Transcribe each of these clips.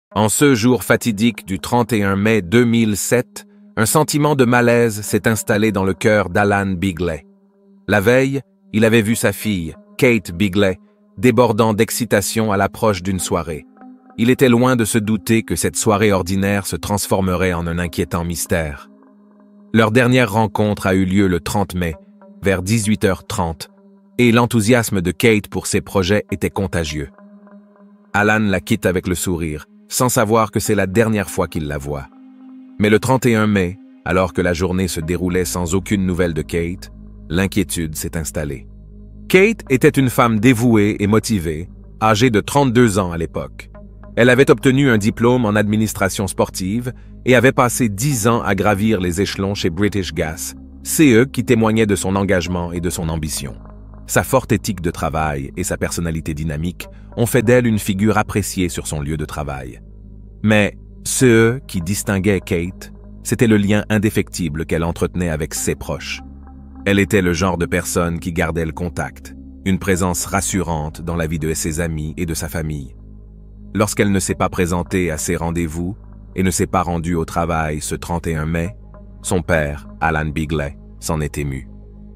En ce jour fatidique du 31 mai 2007, un sentiment de malaise s'est installé dans le cœur d'Alan Bigley. La veille, il avait vu sa fille, Kate Bigley, débordant d'excitation à l'approche d'une soirée. Il était loin de se douter que cette soirée ordinaire se transformerait en un inquiétant mystère. Leur dernière rencontre a eu lieu le 30 mai, vers 18h30, et l'enthousiasme de Kate pour ses projets était contagieux. Alan la quitte avec le sourire, sans savoir que c'est la dernière fois qu'il la voit. Mais le 31 mai, alors que la journée se déroulait sans aucune nouvelle de Kate, l'inquiétude s'est installée. Kate était une femme dévouée et motivée, âgée de 32 ans à l'époque. Elle avait obtenu un diplôme en administration sportive et avait passé 10 ans à gravir les échelons chez British Gas, CE qui témoignait de son engagement et de son ambition. Sa forte éthique de travail et sa personnalité dynamique ont fait d'elle une figure appréciée sur son lieu de travail. Mais ce qui distinguait Kate, c'était le lien indéfectible qu'elle entretenait avec ses proches. Elle était le genre de personne qui gardait le contact, une présence rassurante dans la vie de ses amis et de sa famille. Lorsqu'elle ne s'est pas présentée à ses rendez-vous et ne s'est pas rendue au travail ce 31 mai, son père, Alan Bigley, s'en est ému.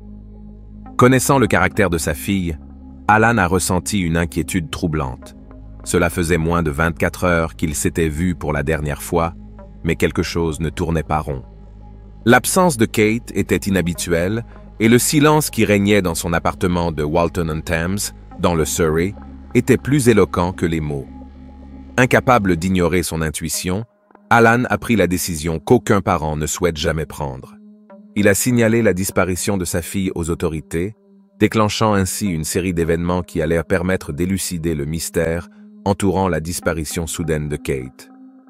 Connaissant le caractère de sa fille, Alan a ressenti une inquiétude troublante. Cela faisait moins de 24 heures qu'il s'était vu pour la dernière fois, mais quelque chose ne tournait pas rond. L'absence de Kate était inhabituelle et le silence qui régnait dans son appartement de Walton-on-Thames, dans le Surrey, était plus éloquent que les mots. Incapable d'ignorer son intuition, Alan a pris la décision qu'aucun parent ne souhaite jamais prendre. Il a signalé la disparition de sa fille aux autorités, déclenchant ainsi une série d'événements qui allèrent permettre d'élucider le mystère entourant la disparition soudaine de Kate.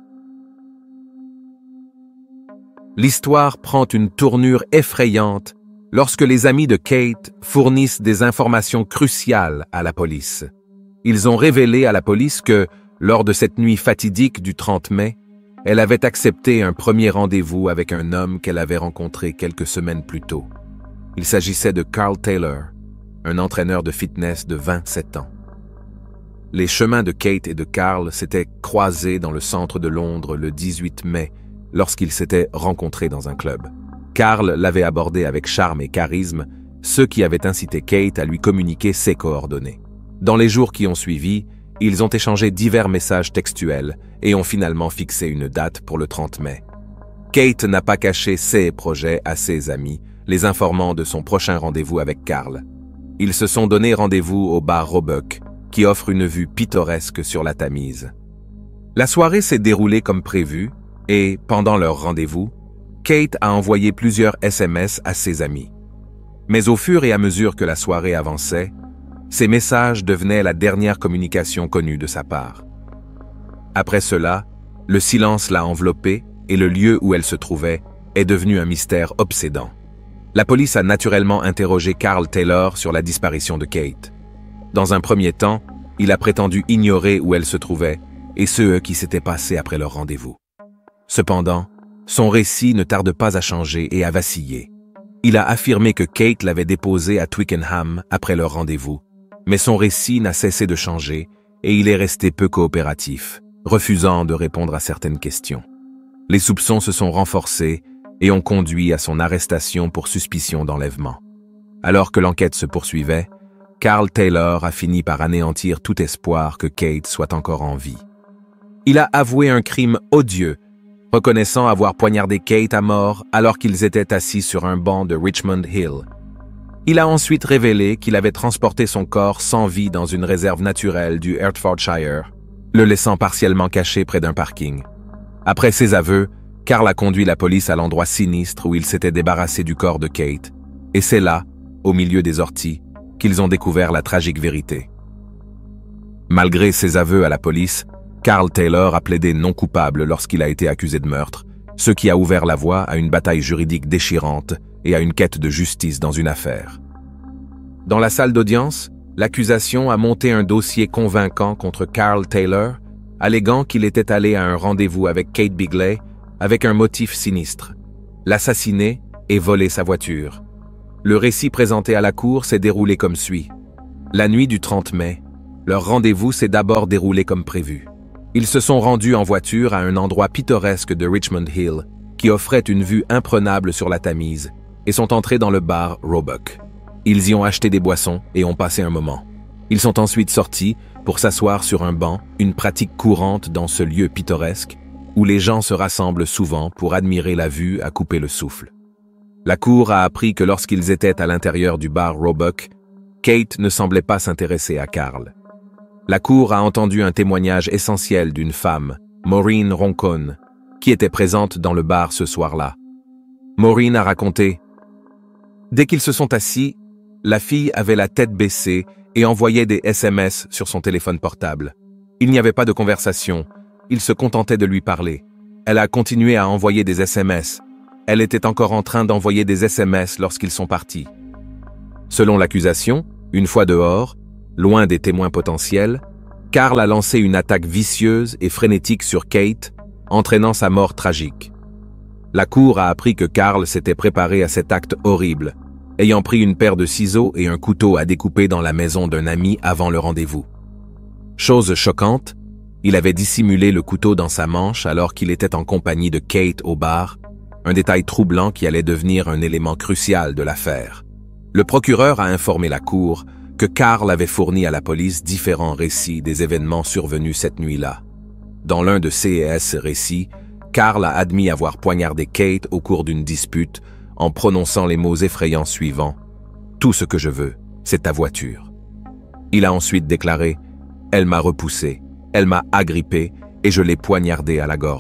L'histoire prend une tournure effrayante lorsque les amis de Kate fournissent des informations cruciales à la police. Ils ont révélé à la police que, lors de cette nuit fatidique du 30 mai, elle avait accepté un premier rendez-vous avec un homme qu'elle avait rencontré quelques semaines plus tôt. Il s'agissait de Carl Taylor, un entraîneur de fitness de 27 ans. Les chemins de Kate et de Carl s'étaient croisés dans le centre de Londres le 18 mai, lorsqu'ils s'étaient rencontrés dans un club. Carl l'avait abordé avec charme et charisme, ce qui avait incité Kate à lui communiquer ses coordonnées. Dans les jours qui ont suivi, ils ont échangé divers messages textuels et ont finalement fixé une date pour le 30 mai. Kate n'a pas caché ses projets à ses amis, les informant de son prochain rendez-vous avec Carl. Ils se sont donné rendez-vous au bar Roebuck, qui offre une vue pittoresque sur la Tamise. La soirée s'est déroulée comme prévu et, pendant leur rendez-vous, Kate a envoyé plusieurs SMS à ses amis. Mais au fur et à mesure que la soirée avançait, ces messages devenaient la dernière communication connue de sa part. Après cela, le silence l'a enveloppée et le lieu où elle se trouvait est devenu un mystère obsédant. La police a naturellement interrogé Carl Taylor sur la disparition de Kate. Dans un premier temps, il a prétendu ignorer où elle se trouvait et ce qui s'était passé après leur rendez-vous. Cependant, son récit ne tarde pas à changer et à vaciller. Il a affirmé que Kate l'avait déposé à Twickenham après leur rendez-vous, mais son récit n'a cessé de changer et il est resté peu coopératif, refusant de répondre à certaines questions. Les soupçons se sont renforcés et ont conduit à son arrestation pour suspicion d'enlèvement. Alors que l'enquête se poursuivait, Carl Taylor a fini par anéantir tout espoir que Kate soit encore en vie. Il a avoué un crime odieux, reconnaissant avoir poignardé Kate à mort alors qu'ils étaient assis sur un banc de Richmond Hill. Il a ensuite révélé qu'il avait transporté son corps sans vie dans une réserve naturelle du Hertfordshire, le laissant partiellement caché près d'un parking. Après ses aveux, Carl a conduit la police à l'endroit sinistre où il s'était débarrassé du corps de Kate, et c'est là, au milieu des orties, qu'ils ont découvert la tragique vérité. Malgré ses aveux à la police, Carl Taylor a plaidé non coupable lorsqu'il a été accusé de meurtre, ce qui a ouvert la voie à une bataille juridique déchirante et à une quête de justice dans une affaire. Dans la salle d'audience, l'accusation a monté un dossier convaincant contre Carl Taylor, alléguant qu'il était allé à un rendez-vous avec Kate Bigley avec un motif sinistre, l'assassiner et voler sa voiture. Le récit présenté à la cour s'est déroulé comme suit. La nuit du 30 mai, leur rendez-vous s'est d'abord déroulé comme prévu. Ils se sont rendus en voiture à un endroit pittoresque de Richmond Hill qui offrait une vue imprenable sur la Tamise et sont entrés dans le bar Roebuck. Ils y ont acheté des boissons et ont passé un moment. Ils sont ensuite sortis pour s'asseoir sur un banc, une pratique courante dans ce lieu pittoresque où les gens se rassemblent souvent pour admirer la vue à couper le souffle. La cour a appris que lorsqu'ils étaient à l'intérieur du bar Roebuck, Kate ne semblait pas s'intéresser à Carl. La cour a entendu un témoignage essentiel d'une femme, Maureen Roncone, qui était présente dans le bar ce soir-là. Maureen a raconté « Dès qu'ils se sont assis, la fille avait la tête baissée et envoyait des SMS sur son téléphone portable. Il n'y avait pas de conversation, il se contentait de lui parler. Elle a continué à envoyer des SMS. Elle était encore en train d'envoyer des SMS lorsqu'ils sont partis. » Selon l'accusation, une fois dehors, loin des témoins potentiels, Carl a lancé une attaque vicieuse et frénétique sur Kate, entraînant sa mort tragique. La cour a appris que Carl s'était préparé à cet acte horrible, ayant pris une paire de ciseaux et un couteau à découper dans la maison d'un ami avant le rendez-vous. Chose choquante, il avait dissimulé le couteau dans sa manche alors qu'il était en compagnie de Kate au bar, un détail troublant qui allait devenir un élément crucial de l'affaire. Le procureur a informé la cour que Carl avait fourni à la police différents récits des événements survenus cette nuit-là. Dans l'un de ces récits, Carl a admis avoir poignardé Kate au cours d'une dispute en prononçant les mots effrayants suivants « Tout ce que je veux, c'est ta voiture ». Il a ensuite déclaré « Elle m'a repoussé, elle m'a agrippé et je l'ai poignardé à la gorge ».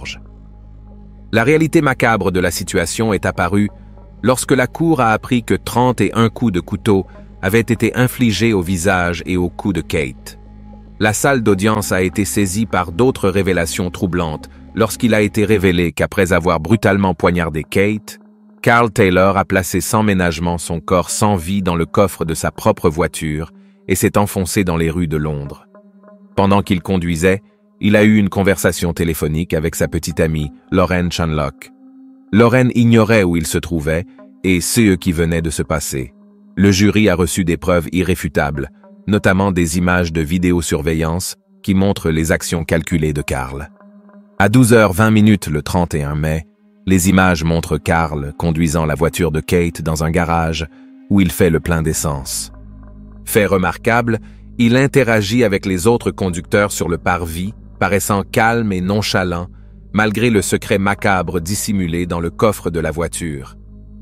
La réalité macabre de la situation est apparue lorsque la cour a appris que 31 coups de couteau avaient été infligés au visage et au cou de Kate. La salle d'audience a été saisie par d'autres révélations troublantes lorsqu'il a été révélé qu'après avoir brutalement poignardé Kate, Carl Taylor a placé sans ménagement son corps sans vie dans le coffre de sa propre voiture et s'est enfoncé dans les rues de Londres. Pendant qu'il conduisait, il a eu une conversation téléphonique avec sa petite amie, Lauren Shanlock. Lauren ignorait où il se trouvait et ce qui venait de se passer. Le jury a reçu des preuves irréfutables, notamment des images de vidéosurveillance qui montrent les actions calculées de Carl. À 12h20 le 31 mai, les images montrent Carl conduisant la voiture de Kate dans un garage où il fait le plein d'essence. Fait remarquable, il interagit avec les autres conducteurs sur le parvis, paraissant calme et nonchalant, malgré le secret macabre dissimulé dans le coffre de la voiture.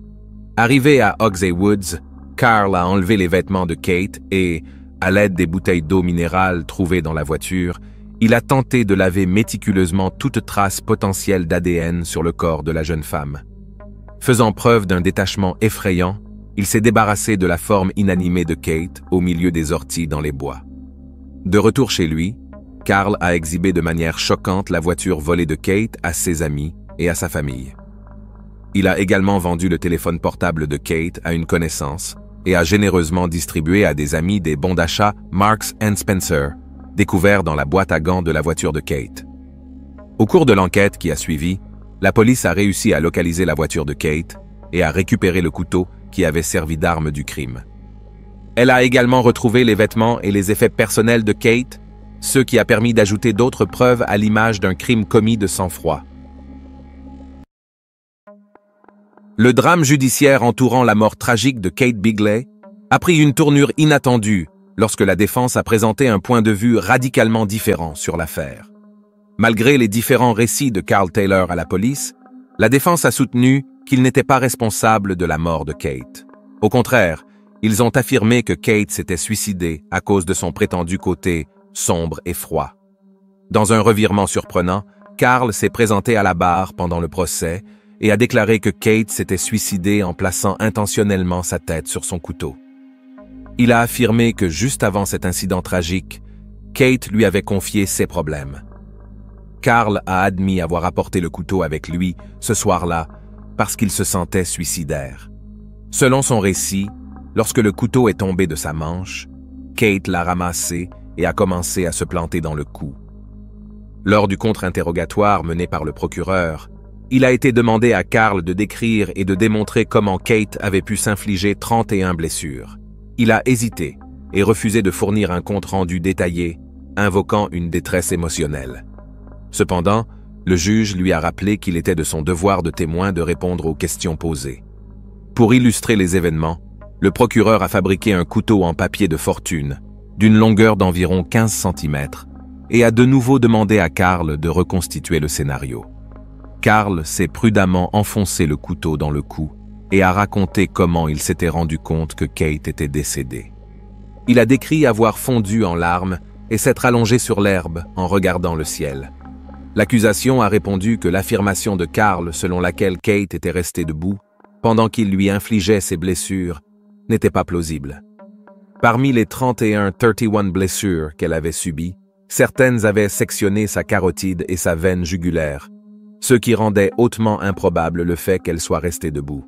Arrivé à Oxey Woods, Carl a enlevé les vêtements de Kate et, à l'aide des bouteilles d'eau minérale trouvées dans la voiture, il a tenté de laver méticuleusement toute trace potentielle d'ADN sur le corps de la jeune femme. Faisant preuve d'un détachement effrayant, il s'est débarrassé de la forme inanimée de Kate au milieu des orties dans les bois. De retour chez lui, Carl a exhibé de manière choquante la voiture volée de Kate à ses amis et à sa famille. Il a également vendu le téléphone portable de Kate à une connaissance et a généreusement distribué à des amis des bons d'achat Marks & Spencer, découverts dans la boîte à gants de la voiture de Kate. Au cours de l'enquête qui a suivi, la police a réussi à localiser la voiture de Kate et à récupérer le couteau qui avait servi d'arme du crime. Elle a également retrouvé les vêtements et les effets personnels de Kate, ce qui a permis d'ajouter d'autres preuves à l'image d'un crime commis de sang-froid. Le drame judiciaire entourant la mort tragique de Kate Bigley a pris une tournure inattendue lorsque la défense a présenté un point de vue radicalement différent sur l'affaire. Malgré les différents récits de Carl Taylor à la police, la défense a soutenu qu'il n'était pas responsable de la mort de Kate. Au contraire, ils ont affirmé que Kate s'était suicidée à cause de son prétendu côté sombre et froid. Dans un revirement surprenant, Carl s'est présenté à la barre pendant le procès et a déclaré que Kate s'était suicidée en plaçant intentionnellement sa tête sur son couteau. Il a affirmé que juste avant cet incident tragique, Kate lui avait confié ses problèmes. Carl a admis avoir apporté le couteau avec lui ce soir-là parce qu'il se sentait suicidaire. Selon son récit, lorsque le couteau est tombé de sa manche, Kate l'a ramassé et a commencé à se planter dans le cou. Lors du contre-interrogatoire mené par le procureur, il a été demandé à Carl de décrire et de démontrer comment Kate avait pu s'infliger 31 blessures. Il a hésité et refusé de fournir un compte-rendu détaillé, invoquant une détresse émotionnelle. Cependant, le juge lui a rappelé qu'il était de son devoir de témoin de répondre aux questions posées. Pour illustrer les événements, le procureur a fabriqué un couteau en papier de fortune, d'une longueur d'environ 15 cm, et a de nouveau demandé à Carl de reconstituer le scénario. Carl s'est prudemment enfoncé le couteau dans le cou et a raconté comment il s'était rendu compte que Kate était décédée. Il a décrit avoir fondu en larmes et s'être allongé sur l'herbe en regardant le ciel. L'accusation a répondu que l'affirmation de Carl selon laquelle Kate était restée debout pendant qu'il lui infligeait ses blessures n'était pas plausible. Parmi les 31 blessures qu'elle avait subies, certaines avaient sectionné sa carotide et sa veine jugulaire, ce qui rendait hautement improbable le fait qu'elle soit restée debout.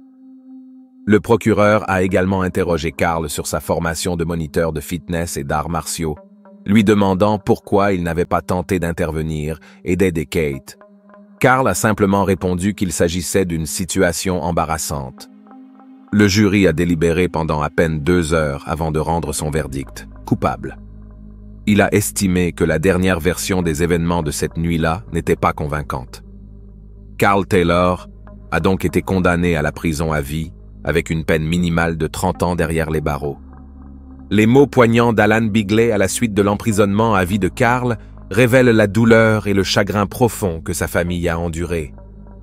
Le procureur a également interrogé Carl sur sa formation de moniteur de fitness et d'arts martiaux, lui demandant pourquoi il n'avait pas tenté d'intervenir et d'aider Kate. Carl a simplement répondu qu'il s'agissait d'une situation embarrassante. Le jury a délibéré pendant à peine 2 heures avant de rendre son verdict, coupable. Il a estimé que la dernière version des événements de cette nuit-là n'était pas convaincante. Carl Taylor a donc été condamné à la prison à vie avec une peine minimale de 30 ans derrière les barreaux. Les mots poignants d'Alan Bigley à la suite de l'emprisonnement à vie de Carl révèlent la douleur et le chagrin profond que sa famille a enduré.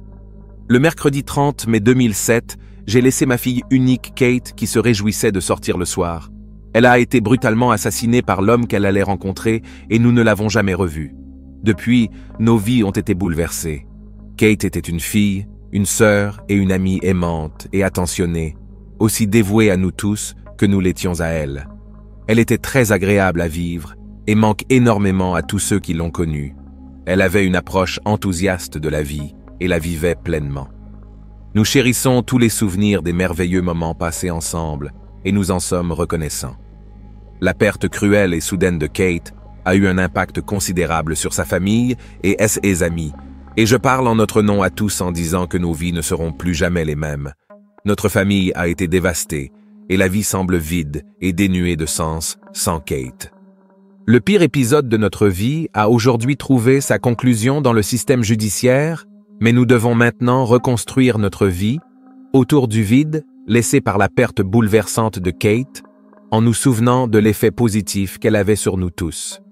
Le mercredi 30 mai 2007, j'ai laissé ma fille unique Kate qui se réjouissait de sortir le soir. Elle a été brutalement assassinée par l'homme qu'elle allait rencontrer et nous ne l'avons jamais revue. Depuis, nos vies ont été bouleversées. Kate était une fille, une sœur et une amie aimante et attentionnée, aussi dévouée à nous tous que nous l'étions à elle. Elle était très agréable à vivre et manque énormément à tous ceux qui l'ont connue. Elle avait une approche enthousiaste de la vie et la vivait pleinement. Nous chérissons tous les souvenirs des merveilleux moments passés ensemble et nous en sommes reconnaissants. La perte cruelle et soudaine de Kate a eu un impact considérable sur sa famille et ses amis, et je parle en notre nom à tous en disant que nos vies ne seront plus jamais les mêmes. Notre famille a été dévastée et la vie semble vide et dénuée de sens sans Kate. Le pire épisode de notre vie a aujourd'hui trouvé sa conclusion dans le système judiciaire, mais nous devons maintenant reconstruire notre vie autour du vide laissé par la perte bouleversante de Kate, en nous souvenant de l'effet positif qu'elle avait sur nous tous.